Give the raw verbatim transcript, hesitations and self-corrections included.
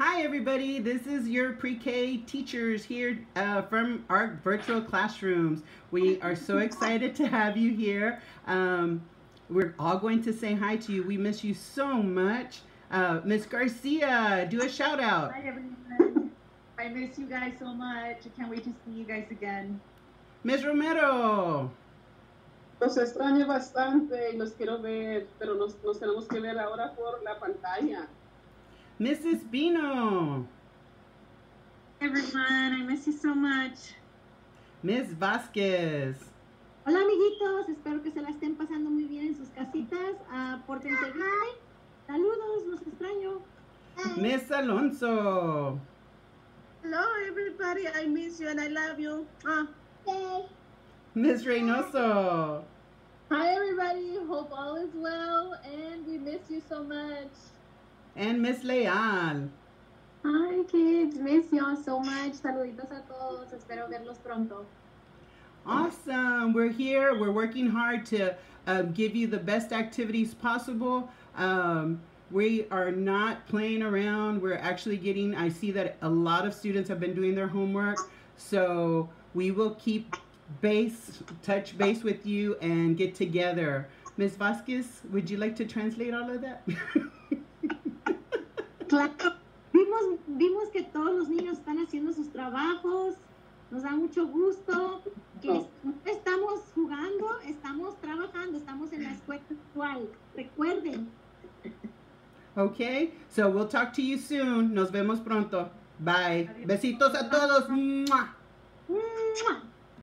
Hi everybody, this is your pre-K teachers here uh, from our virtual classrooms. We are so excited to have you here. Um, we're all going to say hi to you. We miss you so much. Uh, Miss Garcia, do a shout out. Hi everyone. I miss you guys so much. I can't wait to see you guys again. Miss Romero. Los extraño bastante y los quiero ver, pero nos, nos tenemos que ver ahora por la pantalla. Missus Bino. Hi everyone, I miss you so much. Miss Vasquez. Hola amiguitos, espero que se la estén pasando muy bien en sus casitas. Uh, pórtense bien. Saludos, los extraño. Miss Alonso. Hello everybody, I miss you and I love you. Ah. Okay. Miss Reynoso. Hi everybody, hope all is well and we miss you so much. And Miss Leal. Hi kids, miss y'all so much. Saluditos a todos, espero verlos pronto. Awesome, we're here, we're working hard to um, give you the best activities possible. Um, we are not playing around, we're actually getting, I see that a lot of students have been doing their homework, so we will keep base, touch base with you and get together. Miss Vasquez, would you like to translate all of that? Claro. Vimos, vimos que todos los niños están haciendo sus trabajos, nos da mucho gusto, que no estamos jugando, estamos trabajando, estamos en la escuela actual, recuerden. Okay, so we'll talk to you soon, nos vemos pronto, bye, besitos a todos. Mwah. Mwah.